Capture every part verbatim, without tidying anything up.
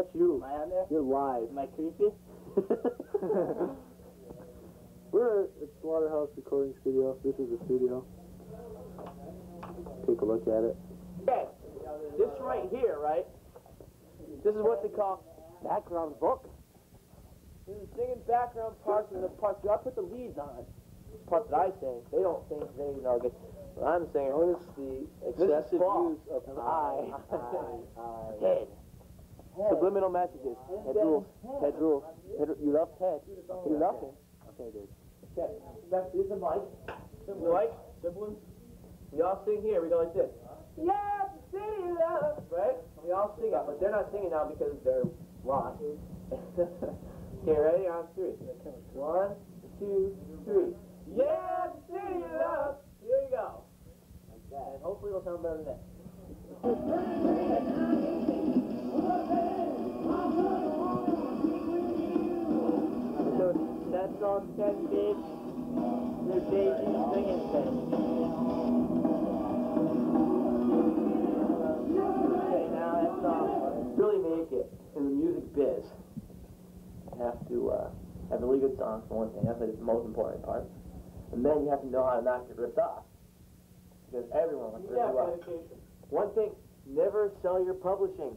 that's you. Am I on there? You're live. Am I creepy? We're at Slaughterhouse Recording Studio. This is the studio. Take a look at it. Okay, this right here, right? This is what they call background vocals. This is singing background parts, and the parts you gotta put the leads on. The parts that I sing, they don't think they know. But I'm singing. Notice the excessive use of I, I, I. Head. Subliminal messages. Head rules. Head rules. Head, you love Ted. You love him. Okay, dude. Okay. Back to the mic. You like? Siblings? We all sing here. We go like this. Yeah, the city love. Right? We all sing it, but they're not singing now because they're lost. Okay, ready? On three. One, two, three. Yeah, the city love. Here you go. Like that. And hopefully it'll sound better than that. So that's all ten kids. They're Daisy singing thing. Okay, now that's all. Really make it in the music biz. You have to uh, have really good songs for one thing. That's like the most important part. And then you have to know how to not get ripped off. Because everyone wants to rip you off. One thing, never sell your publishing.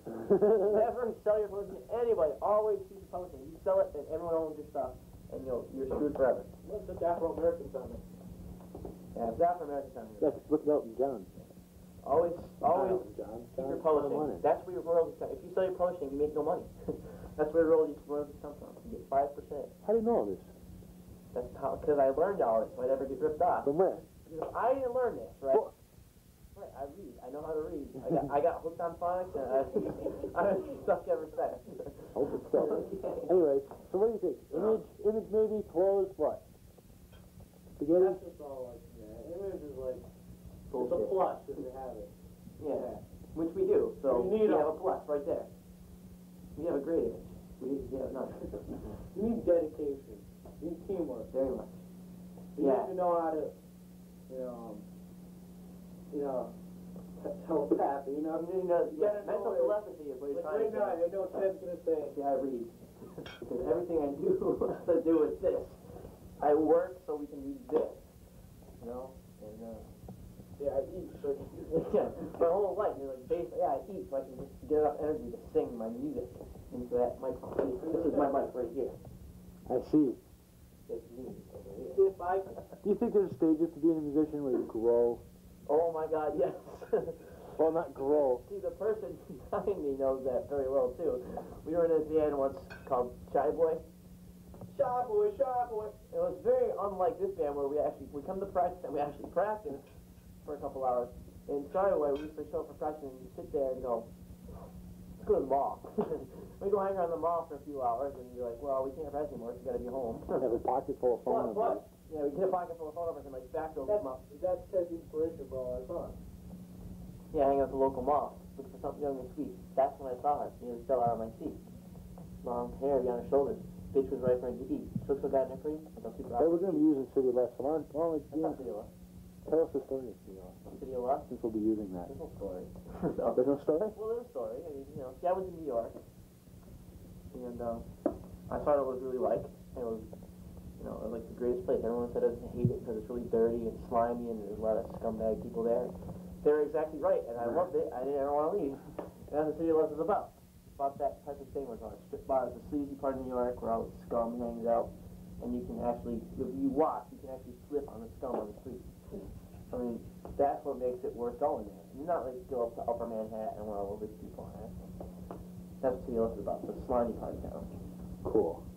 Never sell your publishing to anybody. Always keep your publishing. You sell it, then everyone owns your stuff, and you'll, you're screwed forever. What's the Afro-American on it? Yeah, it's Afro-American on it. Yeah, just look it up in John. Always, always John. keep John. your publishing. That's where your royalties come. If you sell your publishing, you make no money. That's where royalties, royalties come from. You get five percent. How do you know all this? That's how, because I learned all this, so I never get ripped off. From where? Because I didn't learn this, right? Well, Right, I read. I know how to read. I got, I got hooked on phonics, and I, I'm stuck ever since. Hope it's stuck. Anyways, so what do you think? Image, image maybe, clothes, what? Spaghetti? That's just all like, yeah, image is like, it's a plus if you have it. Yeah, yeah. Which we do. So You need we a- have a plus right there. We have a great image. We, we have none. You need dedication. You need teamwork. Very much. You Yeah. need to know how to, you know, you know, telepathy, you know? You know, yeah, gotta mental know it. telepathy is what you're Like trying right to now, say. I know Ted's gonna say, See, I read. Because everything I do has to do with this. I work so we can read this. You know? And, uh, yeah, I eat, so you yeah, my whole life, you're like, basically, yeah, I eat so I can just get enough energy to sing my music into that microphone. This is my mic right here. I see. It's me over here. if I, Do you think there's stages to being a musician where you grow? Oh my God, yes. Well, not grow. See, the person behind me knows that very well too. We were in a band once called Shy Boy. shy boy, shy boy. It was very unlike this band where we actually, we come to practice and we actually practice for a couple hours. In Shy Boy, we used to show up for practice and you sit there and go, let's go to the mall. We go hang around the mall for a few hours and you're like, well, we can't practice anymore, so we gotta be home. Have a pocket full of phone But, numbers. but, Yeah, we get a pocket full of phone numbers and like back those that's, them up. that's Ted's inspiration for all our songs. Yeah, hanging out at the local mall, looking for something young and sweet. That's when I saw her. She was still out on my seat. Long hair on her shoulders. Bitch was right for her to eat. She looks so goddamn pretty. I don't see Hey, we're going to be using City Left, so why don't why don't we That's you not know, City Left. tell us the story of City Left, City of Left? since we'll be using that. There's no story. There's no story? Well, there's a story. I mean, you know, see, I went to New York, and um, I thought it was really like. It was, you know, like the greatest place. Everyone said I hate it because it's really dirty and slimy, and there's a lot of scumbag people there. They were exactly right, and I loved it. I didn't ever want to leave. And that's what City of Left is about. It's about that type of thing where it's on a strip bar. It's a sleazy part of New York where all the scum hangs out, and you can actually, if you walk, you can actually slip on the scum on the street. I mean, that's what makes it worth going there. You're not like go up to Upper Manhattan where all the rich people are. That's what City of Left is about, the slimy part of town. Cool.